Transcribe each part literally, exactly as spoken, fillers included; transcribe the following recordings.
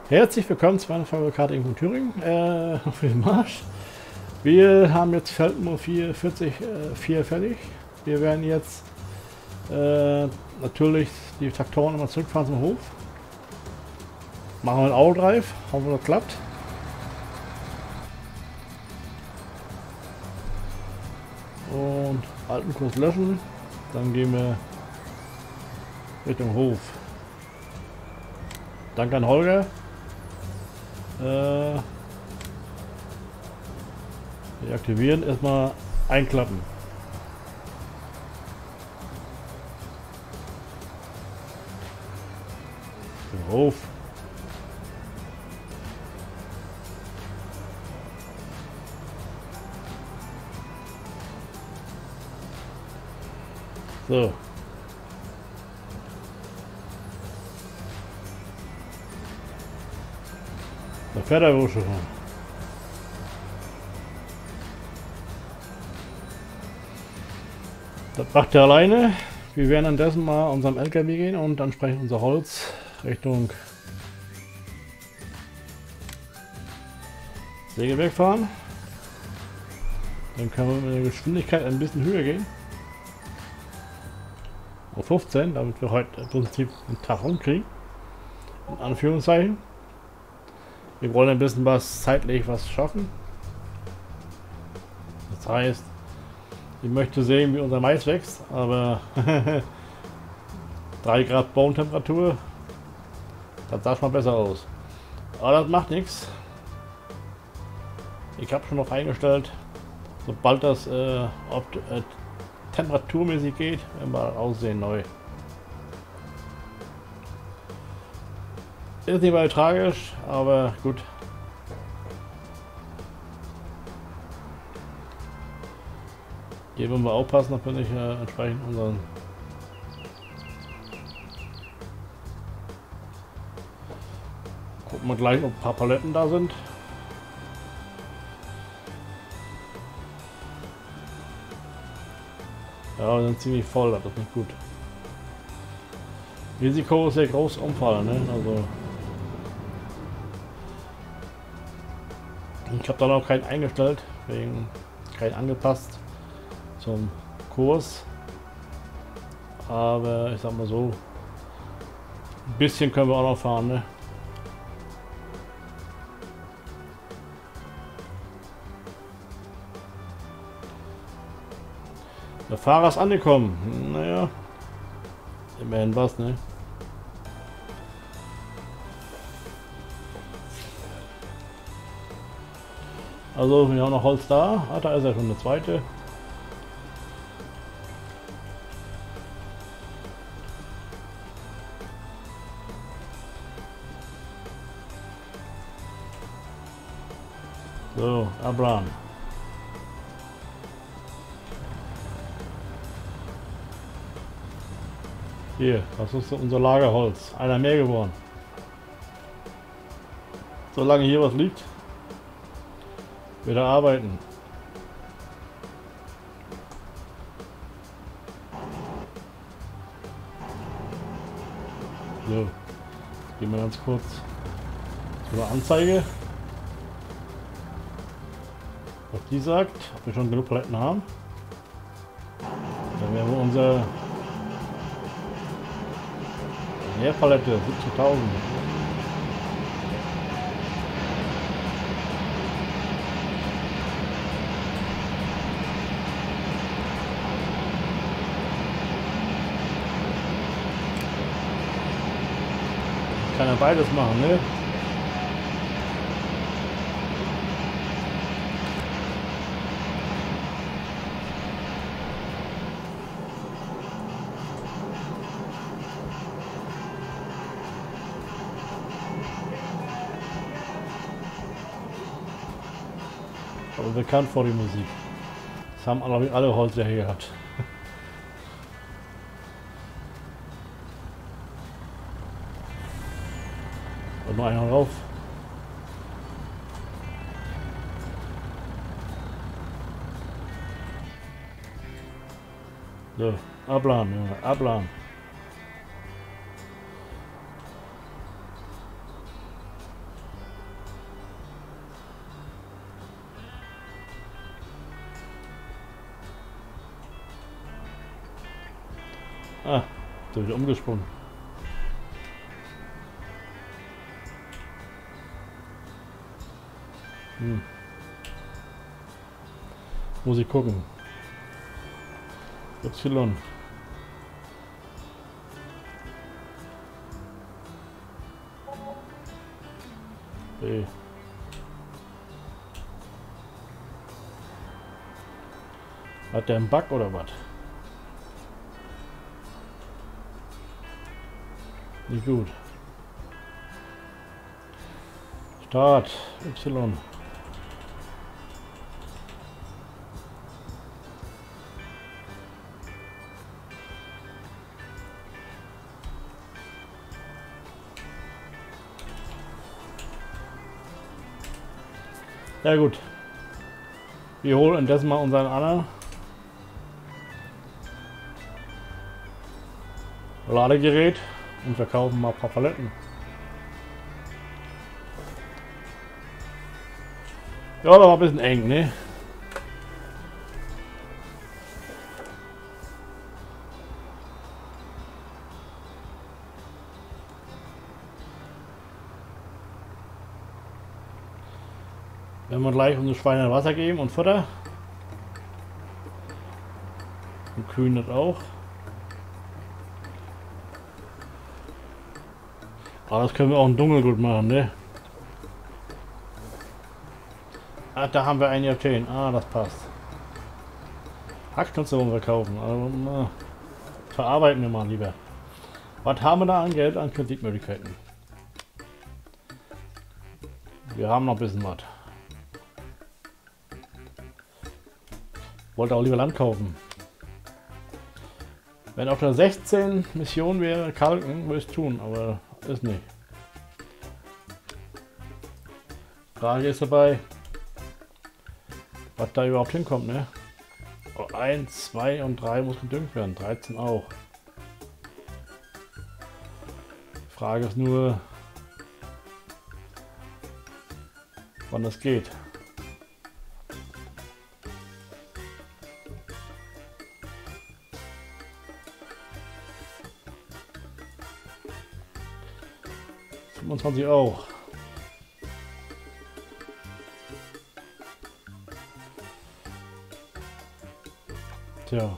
Herzlich willkommen zu meiner Folge in Thüringen äh, für den Marsch. Wir haben jetzt Feld Nummer vierundvierzig, äh, vier fertig. Wir werden jetzt äh, natürlich die Traktoren immer zurückfahren zum Hof. Machen wir einen Autodrive, hoffen wir, das klappt. Und alten Kurs löschen. Dann gehen wir Richtung Hof. Danke an Holger. Äh, deaktivieren, erstmal einklappen. Den Hof. So. Da fährt er wohl schon. Das macht er alleine. Wir werden andessen mal unserem L K W gehen und entsprechend unser Holz Richtung Sägewerk fahren. Dann können wir mit der Geschwindigkeit ein bisschen höher gehen. Auf fünfzehn, damit wir heute im Prinzip einen Tag rumkriegen. In Anführungszeichen. Wir wollen ein bisschen was zeitlich was schaffen. Das heißt, ich möchte sehen, wie unser Mais wächst, aber drei Grad Bodentemperatur, das sah schon mal besser aus. Aber das macht nichts. Ich habe schon noch eingestellt, sobald das äh, ob, äh, temperaturmäßig geht, werden wir das Aussehen neu. Ist nicht mal tragisch, aber gut. Hier wollen wir aufpassen, dass wir nicht äh, entsprechend unseren gucken wir gleich, ob ein paar Paletten da sind. Ja, wir sind ziemlich voll, das ist nicht gut. Risiko ist sehr groß umfallen, ne? Also ich habe da noch keinen eingestellt, wegen keinen angepasst zum Kurs, aber ich sag mal so, ein bisschen können wir auch noch fahren, ne? Der Fahrer ist angekommen, naja, immerhin was, ne? Also wir haben noch Holz da, ah, da ist ja schon eine zweite. So, Abraham. Hier, das ist unser Lagerholz. Einer mehr geworden. Solange hier was liegt, wieder arbeiten. So, gehen wir ganz kurz zu der Anzeige. Was die sagt, ob wir schon genug Paletten haben. Dann werden wir unsere Leerpalette siebzigtausend. Ich kann ja beides machen, ne? Aber bekannt vor die Musik. Das haben alle, alle Holzer hier gehabt. Und noch einer drauf. So, abladen, Junge, abladen. Ah, da wieder umgesprungen. Hm. Muss ich gucken. Y. B. Hat der einen Bug oder was? Nicht gut. Start. Y. Ja gut. Wir holen indessen mal unseren Anna. Ladegerät und verkaufen mal ein paar Paletten. Ja, da war ein bisschen eng, ne? Wenn wir gleich unsere Schweine Wasser geben und Futter. Und Kühen das auch. Aber das können wir auch im Dunkeln gut machen, ne? Ah, da haben wir einen Jatän. Ah, das passt. Hackschnitzel wollen wir kaufen. Also, na, verarbeiten wir mal lieber. Was haben wir da an Geld, an Kreditmöglichkeiten? Wir haben noch ein bisschen was. Wollte auch lieber Land kaufen. Wenn auf der sechzehn Mission wäre, Kalken, würde ich es tun, aber ist nicht. Frage ist dabei, was da überhaupt hinkommt, ne? eins, zwei und drei muss gedüngt werden, dreizehn auch. Frage ist nur, wann das geht. fünfundzwanzig auch. Tja.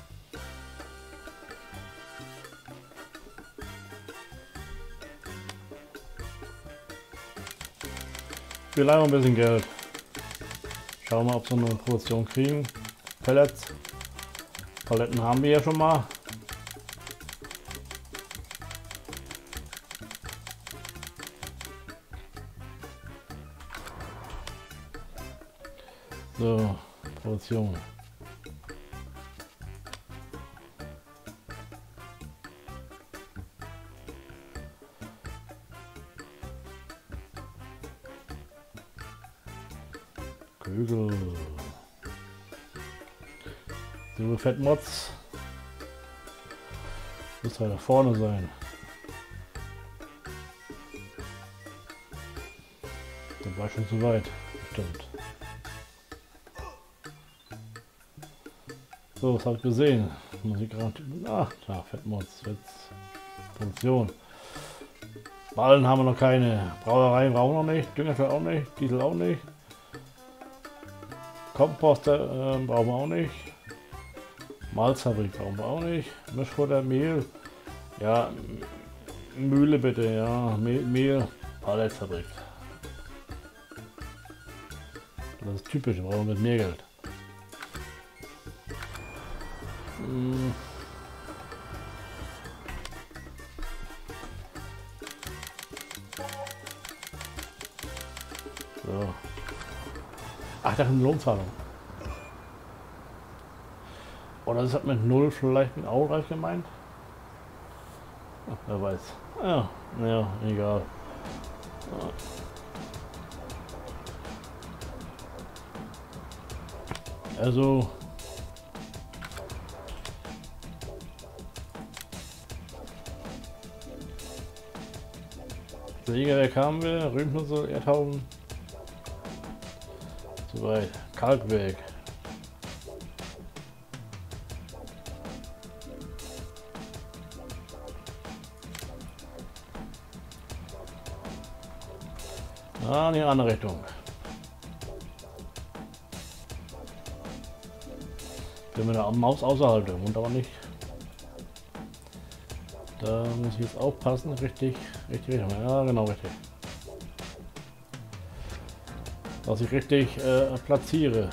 Wir leihen ein bisschen Geld. Schauen wir, ob wir eine Produktion kriegen. Pellets. Paletten haben wir ja schon mal. So, Produktion. Kügel. So, Fettmods. Muss halt da vorne sein. Das war schon zu weit. Stimmt. So, was habe ich gesehen? Musik gerade. Ach, da, Fettmods. Jetzt Produktion. Ballen haben wir noch keine. Brauereien brauchen wir noch nicht. Düngerfeld auch nicht. Diesel auch nicht. Komposter äh, brauchen wir auch nicht. Malzfabrik brauchen wir auch nicht. Mischfutter, Mehl. Ja, Mühle bitte, ja. Mehl, Mehl Palletfabrik. Das ist typisch, wir brauchen mit mehr Geld. Hm. So. Ach, das ist eine Lohnzahlung. Oder das hat mit null vielleicht mit Ausreich gemeint? Ach, wer weiß. Ja, ja, egal. Also Sägewerk haben wir, Rübenschnitzel, Erdhauben. Soweit. Kalkwerk. Ah, in die andere Richtung. Wenn wir da am Maus außerhalb, und aber nicht. Da muss ich jetzt aufpassen, richtig, richtig, richtig. Ja, genau, richtig. Dass ich richtig äh, platziere.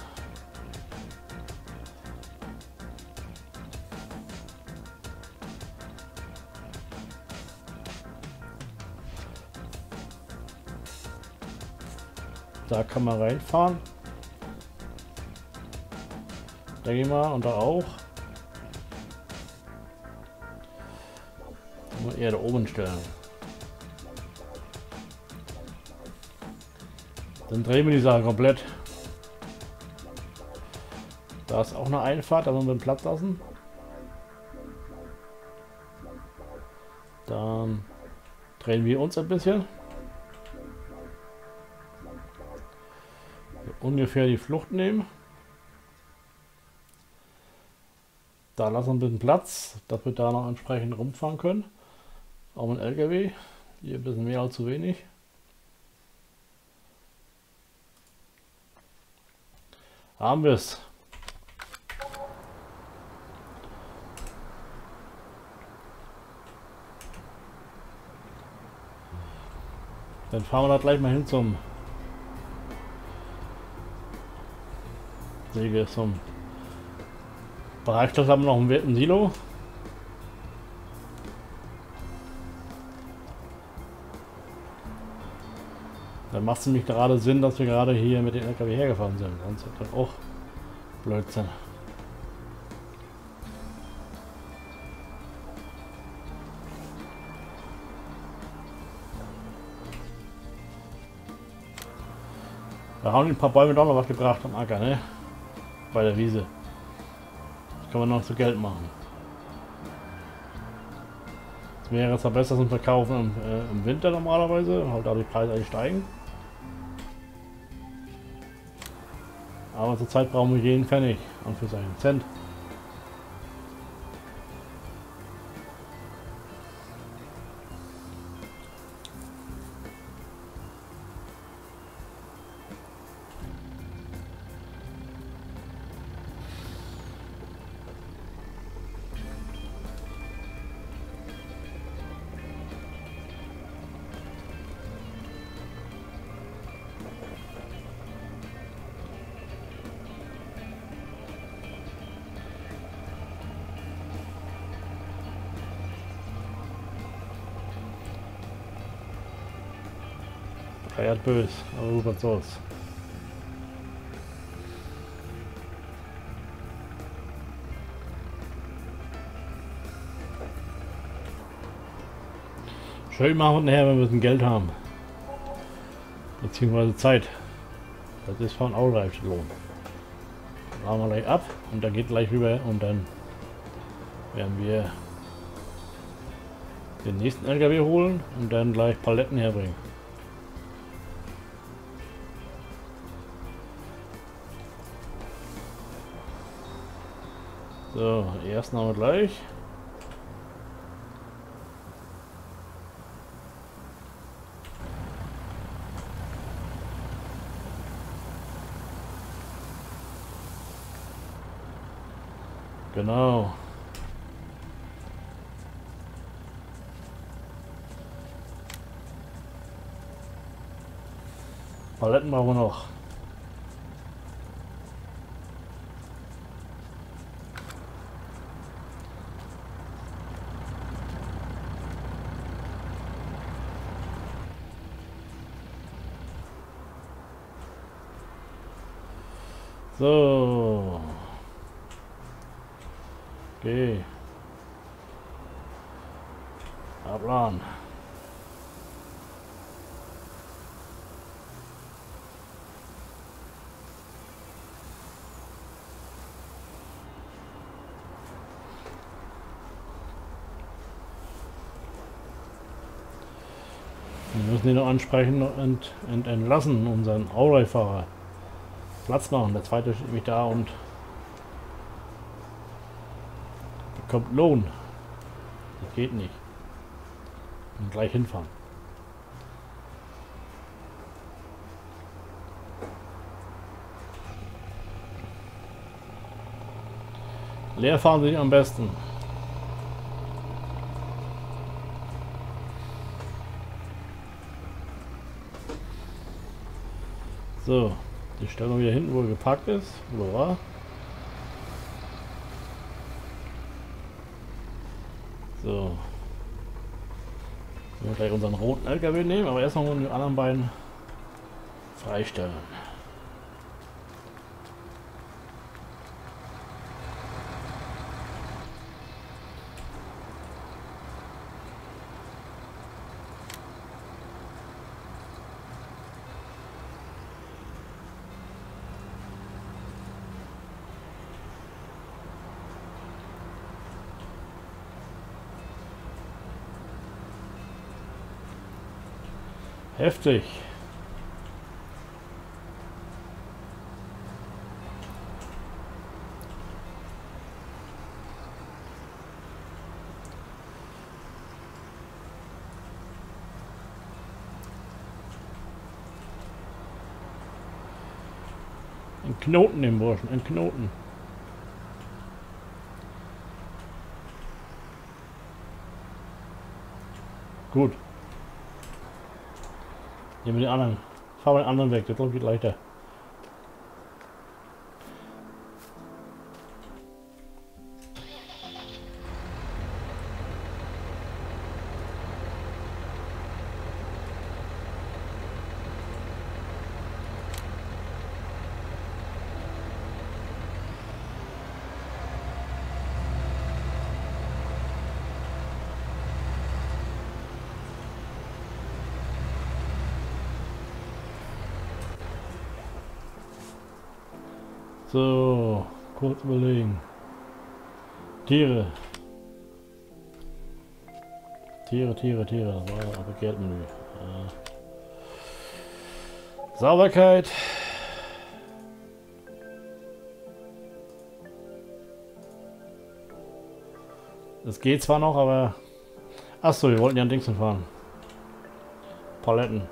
Da kann man reinfahren. Denke ich mal, und da auch. Muss eher da oben stellen. Dann drehen wir die Sache komplett. Da ist auch eine Einfahrt, da wollen wir den Platz lassen. Dann drehen wir uns ein bisschen. Ungefähr die Flucht nehmen. Da lassen wir ein bisschen Platz, dass wir da noch entsprechend rumfahren können. Auch mit L K W. Hier ein bisschen mehr als zu wenig. Haben wir es. Dann fahren wir da gleich mal hin zum Säge, zum Bereich. Das haben wir noch ein ein Silo. Dann macht es nämlich gerade Sinn, dass wir gerade hier mit dem L K W hergefahren sind. Sonst ist das auch Blödsinn. Da haben die ein paar Bäume doch noch was gebracht am Acker, ne? Bei der Wiese. Das kann man noch zu Geld machen. Es wäre zwar besser zum Verkaufen im, äh, im Winter normalerweise, halt da die Preise eigentlich steigen. Aber zurzeit brauchen wir jeden Pfennig und für seinen Cent. Er hat böse, aber was soll's. Schön machen nachher, wenn wir ein bisschen Geld haben. Beziehungsweise Zeit. Das ist von Allreif Lohn. Machen wir gleich ab und dann geht gleich rüber und dann werden wir den nächsten L K W holen und dann gleich Paletten herbringen. So, ersten haben wir gleich. Genau. Paletten brauchen wir noch. So. Okay. Abladen. Wir müssen ihn noch ansprechen und, und entlassen, unseren Allreif-Fahrer. Platz machen. Der zweite steht nämlich da und bekommt Lohn. Das geht nicht. Und gleich hinfahren. Leer fahren sich am besten. So, die Stellung hier hinten, wo er geparkt ist, wo er war. So. Wir gleich unseren roten L K W nehmen, aber erstmal wollen wir die anderen beiden freistellen. Heftig. Ein Knoten im Burschen, ein Knoten. Gut. Nehmen wir den anderen. Fahren wir den anderen weg, das glaube ich geht leichter. So, kurz überlegen. Tiere. Tiere, Tiere, Tiere. Das war aber Geldmenü. Äh. Sauberkeit. Das geht zwar noch, aber... Achso, wir wollten ja an Dingsen fahren. Paletten.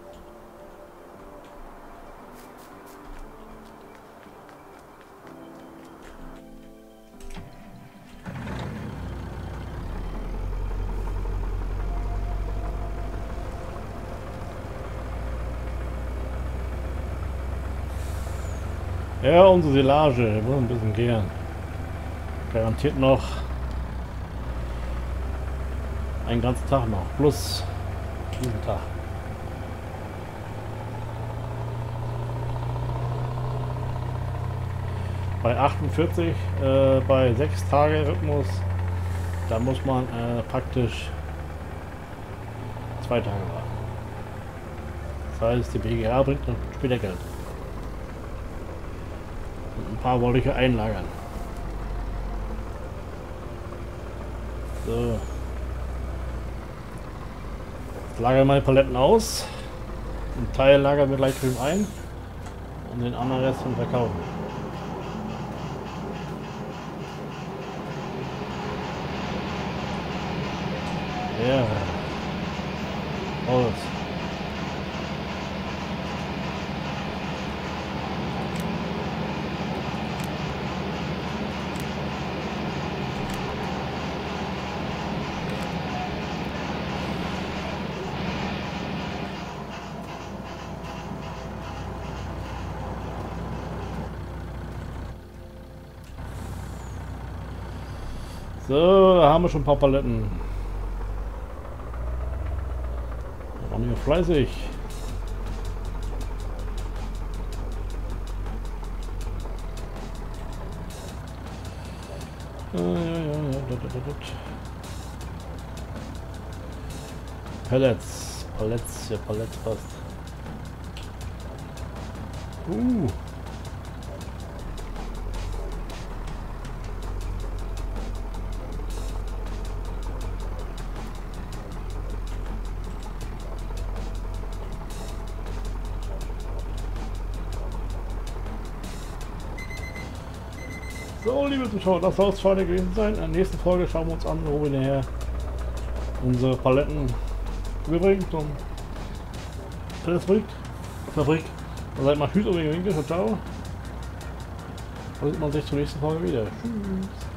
Ja, unsere Silage, muss ein bisschen gehen. Garantiert noch einen ganzen Tag noch, plus diesen Tag. Bei achtundvierzig, äh, bei sechs Tage Rhythmus, da muss man äh, praktisch zwei Tage warten. Das heißt, die B G A bringt noch später Geld. Ein paar wollte ich ja einlagern. So. Jetzt lagern meine Paletten aus. Ein Teil lagern wir gleich drüben ein. Und den anderen Rest zum Verkaufen. Ja. Aus. So, da haben wir schon ein paar Paletten. Wir waren hier fleißig. Ja, ja, ja, ja. Pellets. Pallets, ja, Pallets passt. Uh. So, liebe Zuschauer, das soll es für heute gewesen sein. In der nächsten Folge schauen wir uns an, wo wir nachher unsere Paletten überbringen zum Fabrik. Fabrik. Dann seid mal tschüss und winke, ciao. Dann sieht man sich zur nächsten Folge wieder. Tschüss.